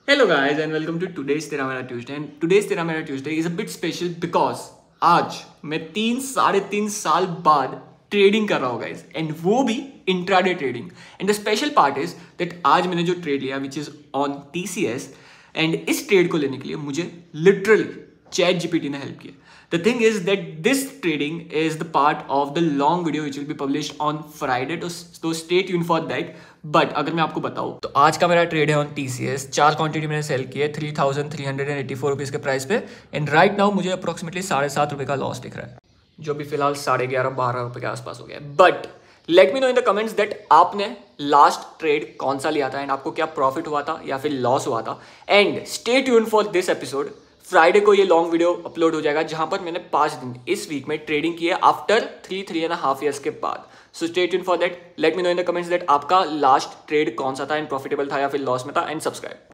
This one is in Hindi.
Hello guys and welcome to today's तेरा मेरा Tuesday and today's तेरा मेरा Tuesday is a bit special because आज मैं 3-3.5 साल बाद ट्रेडिंग कर रहा हूँ guys and वो भी intraday trading and the special part is that आज मैंने जो ट्रेड लिया which is on TCS and इस ट्रेड को लेने के लिए मुझे literally ChatGPT ने हेल्प किया. The thing is that this trading is the part of the long video which will be published on Friday, so stay tuned for that. But अगर मैं आपको बताऊँ तो आज का मेरा ट्रेड है ऑन TCS. 4 क्वांटिटी मैंने सेल किए 3,384 रुपीज़ के प्राइस पे एंड राइट नाउ मुझे अप्रोक्सीमेटली 7.5 रुपये का लॉस दिख रहा है जो भी फिलहाल 11.5-12 रुपये के आसपास हो गया. But let me know in the comments that आपने लास्ट ट्रेड कौन सा लिया था एंड आपको क्या प्रॉफिट हुआ था या फिर लॉस हुआ था. And stay tune for this episode. Friday को ये लॉन्ग वीडियो अपलोड हो जाएगा जहां पर मैंने 5 दिन इस वीक में ट्रेडिंग की है आफ्टर 3.5 ईयर्स के बाद. So stay tune for that. Let me know in the comments that आपका लास्ट ट्रेड कौन सा था एंड प्रॉफिटेबल था या फिर लॉस में था एंड सब्सक्राइब.